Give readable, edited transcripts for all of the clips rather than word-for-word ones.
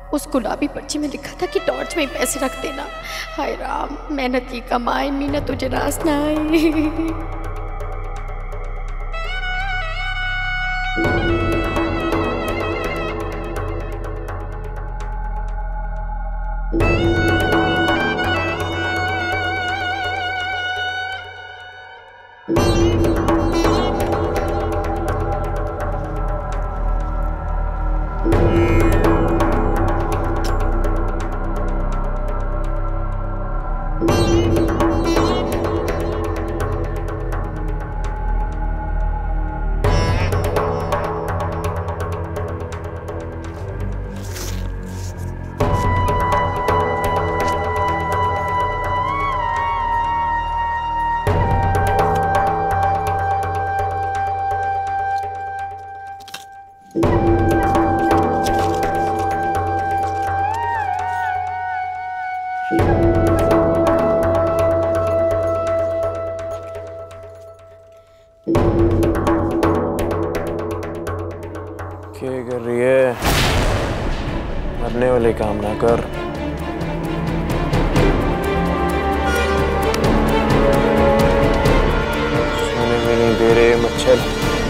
उस गुलाबी पर्ची में लिखा था कि टॉर्च में पैसे रख देना। हाय राम, मेहनत की कमाई मीना तुझे रास ना आई। क्या कर रही है? मरने वाले काम ना कर। सोने में नहीं दे रहे मच्छर।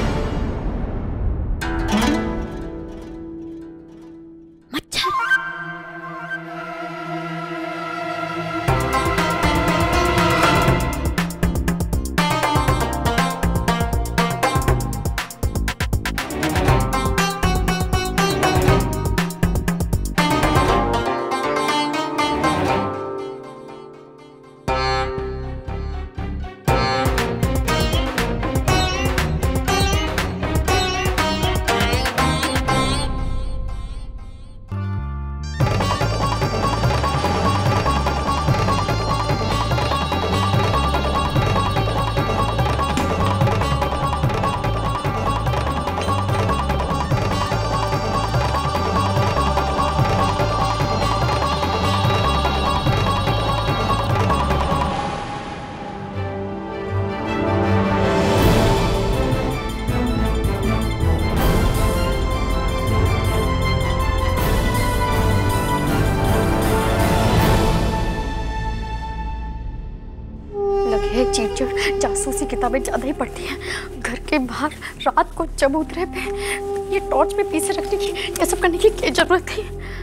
चीचर जासूसी किताबें ज्यादा ही पढ़ती हैं। घर के बाहर रात को चबूतरे पे ये टॉर्च में पीछे रखने की, ये सब करने की क्या जरूरत थी?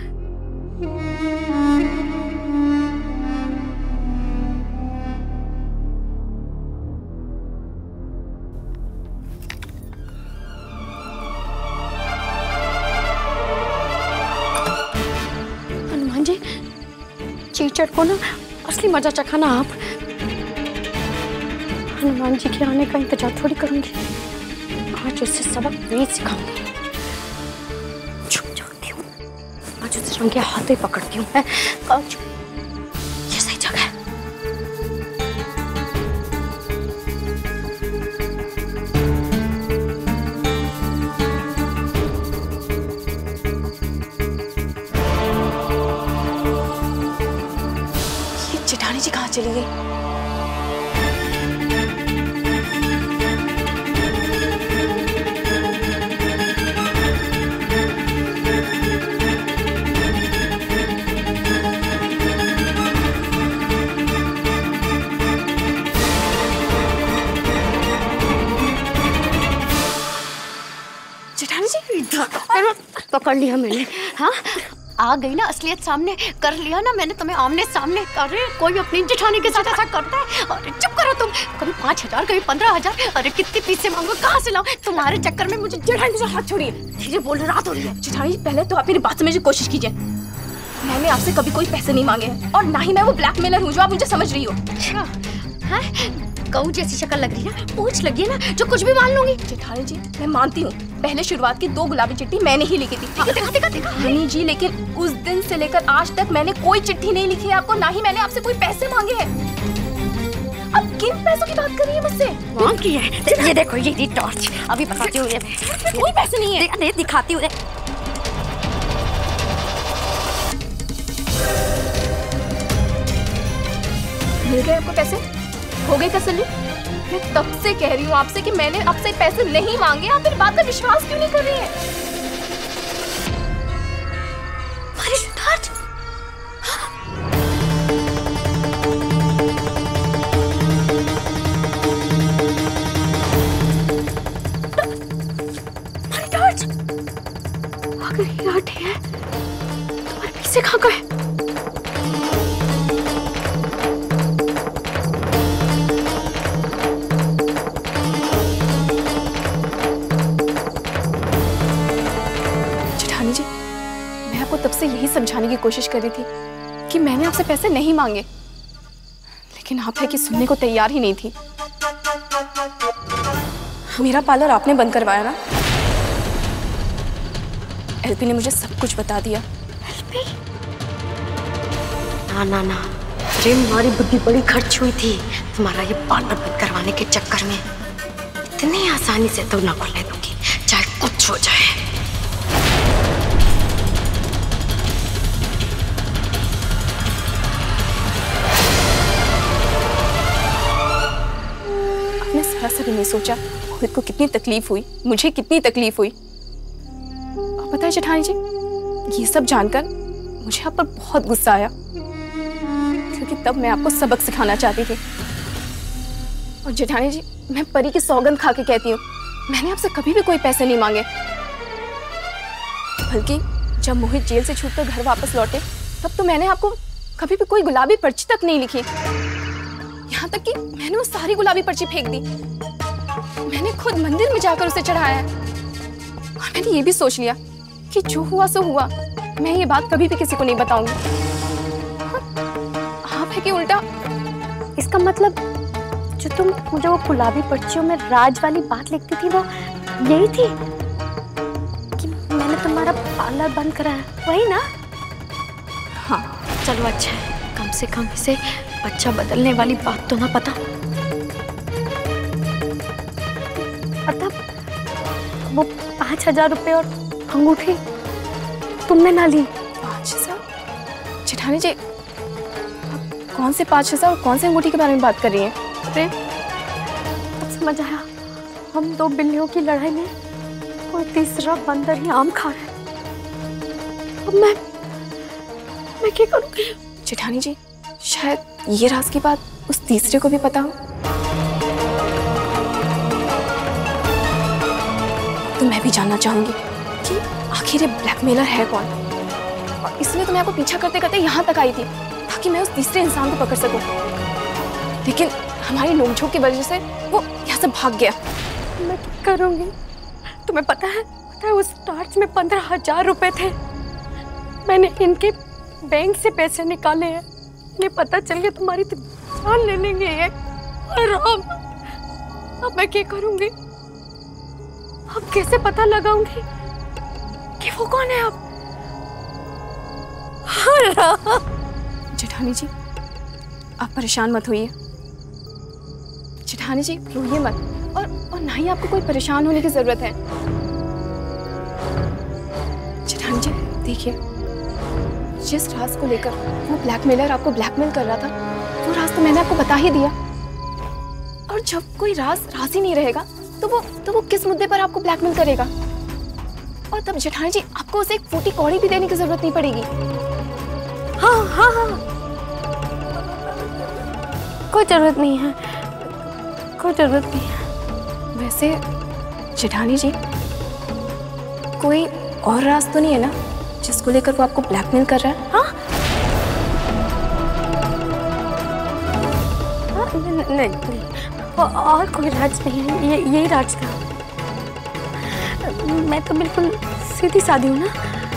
हनुमान जी, चीचर को ना असली मजा चखाना आप। हनुमान जी के आने का इंतजार थोड़ी करूंगी, आज उससे सबक नहीं सिखाऊंगी। छुप जाती हूँ, आज उसे रंगे हाथ ही पकड़ती हूँ मैं। आज ये सही जगह है। ये जेठानी जी कहाँ चली गई? पकड़ लिया मैंने। हाँ, आ गई ना असलियत सामने, कर लिया ना मैंने तुम्हें आमने सामने। अरे कोई अपनी जेठानी के साथ ऐसा करता है? अरे चुप करो तुम। कभी 5,000 कभी 15,000। अरे कितने पैसे मांगो, कहाँ से लाऊं? तुम्हारे चक्कर में मुझे। जेठानी से हाथ छोड़िए, धीरे बोल, रात हो रही है। जेठानी पहले तो आप मेरी बात समझने की कोशिश कीजिए। मैंने आपसे कभी कोई पैसे नहीं मांगे हैं और ना ही मैं वो ब्लैकमेलर हूँ जो आप मुझे समझ रही हो। अच्छा, हाँ, गऊ जैसी शक्ल लग रही है, पूछ लगी है ना, जो कुछ भी मान लूंगी। जेठानी जी मैं मानती हूँ, पहले शुरुआत की 2 गुलाबी चिट्ठी मैंने ही लिखी थी। देखा हनी जी, लेकिन उस दिन से लेकर आज तक मैंने कोई चिट्ठी नहीं लिखी है आपको, ना ही मैंने आपसे कोई पैसे मांगे हैं। अब किन पैसों की बात कर रही है मुझसे? मांग की है? ये देखो, ये टॉर्च अभी बताती हूँ। कोई पैसे नहीं है। दिखाती हूँ। मिल गए आपको पैसे? हो गई तसल्ली? मैं तब से कह रही हूँ आपसे कि मैंने आपसे पैसे नहीं मांगे, आप फिर बात का विश्वास क्यों नहीं कर रही हैं? हैं? तुम्हारे पैसे कहाँ गए? जेठानी जी, मैं आपको तब से यही समझाने की कोशिश कर रही थी कि मैंने आपसे पैसे नहीं मांगे, लेकिन आप है कि सुनने को तैयार ही नहीं थी। मेरा पार्लर आपने बंद करवाया ना? एलपी ने मुझे सब कुछ बता दिया। एलपी? ना ना ना, अरे हमारी बुद्धि बड़ी खर्च हुई थी तुम्हारा ये पार्लर बंद करवाने के चक्कर में। इतनी आसानी से तो ना खुलने दूंगी, चाहे कुछ हो जाए। आपने सरासर नहीं सोचा खुद को कितनी तकलीफ हुई, मुझे कितनी तकलीफ हुई। और पता है जेठानी जी, ये सब जानकर मुझे आप पर बहुत गुस्सा आया, क्योंकि तब मैं आपको सबक सिखाना चाहती थी। और जेठानी जी, मैं परी की सौगंध खा के कहती हूँ, मैंने आपसे कभी भी कोई पैसे नहीं मांगे। बल्कि जब मोहित जेल से छूटकर घर वापस लौटे, तब तो मैंने आपको कभी भी कोई गुलाबी पर्ची तक नहीं लिखी। यहाँ तक कि मैंने वो सारी गुलाबी पर्ची फेंक दी। मैंने खुद मंदिर में जाकर उसे चढ़ाया है। और मैंने ये भी सोच लिया कि जो हुआ सो हुआ, मैं ये बात कभी भी किसी को नहीं बताऊंगी। आप है कि उल्टा। इसका मतलब जो तुम मुझे वो गुलाबी पर्चियों में राज वाली बात लिखती थी, वो यही थी कि मैंने तुम्हारा पार्लर बंद कराया, वही ना? हाँ। चलो अच्छा है, कम से कम इसे बच्चा बदलने वाली बात तो ना पता। और तब वो 5,000 रुपए और अंगूठी तुमने ना ली? 5,000? जेठानी जी, कौन से 5,000 और कौन से अंगूठी के बारे में बात कर रही हैं? प्रेम, अब समझ आया, हम दो बिल्लियों की लड़ाई में कोई तीसरा बंदर ही आम खा रहा है। अब मैं क्या करूँगी? जेठानी जी, शायद ये राज की बात उस तीसरे को भी पता हो। तो मैं भी जानना चाहूंगी कि आखिर ये ब्लैकमेलर है कौन, और इसलिए तो मैं आपको पीछा करते करते यहाँ तक आई थी, ताकि मैं उस तीसरे इंसान को पकड़ सकूं। लेकिन हमारी नोकझोंक की वजह से वो यहाँ से भाग गया। मैं क्या करूँगी? तुम्हें पता है उस टार्च में 15,000 रुपए थे। मैंने इनके बैंक से पैसे निकाले हैं। ये पता चल गया तुम्हारी तो जान ले लेंगे ये। राम, अब मैं क्या करूँगी? अब कैसे पता लगाऊंगी कि वो कौन है? अब जेठानी जी, आप परेशान मत होइए। जेठानी जी, रोइए मत, और ना ही आपको कोई परेशान होने की जरूरत है। जेठानी जी, देखिए, जिस राज को लेकर वो ब्लैकमेलर आपको ब्लैकमेल कर रहा था, वो राज तो मैंने आपको बता ही दिया। और जब कोई राज ही नहीं रहेगा, तो वो किस मुद्दे पर आपको ब्लैकमेल करेगा? और तब जेठानी जी, आपको उसे एक फूटी कौड़ी भी देने की जरूरत नहीं पड़ेगी। हाँ हाँ हाँ, कोई जरूरत नहीं है, कोई जरूरत नहीं है। वैसे जेठानी जी, कोई और राज तो नहीं है ना जिसको लेकर वो आपको ब्लैकमेल कर रहा है? हाँ? नहीं, और कोई राज नहीं है, यही राज था। मैं तो बिल्कुल सीधी सादी हूँ ना।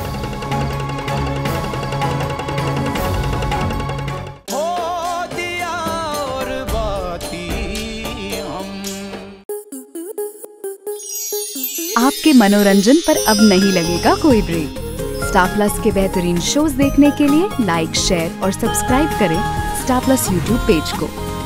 आपके मनोरंजन पर अब नहीं लगेगा कोई ब्रेक। स्टार प्लस के बेहतरीन शोज देखने के लिए लाइक, शेयर और सब्सक्राइब करें स्टार प्लस यूट्यूब पेज को।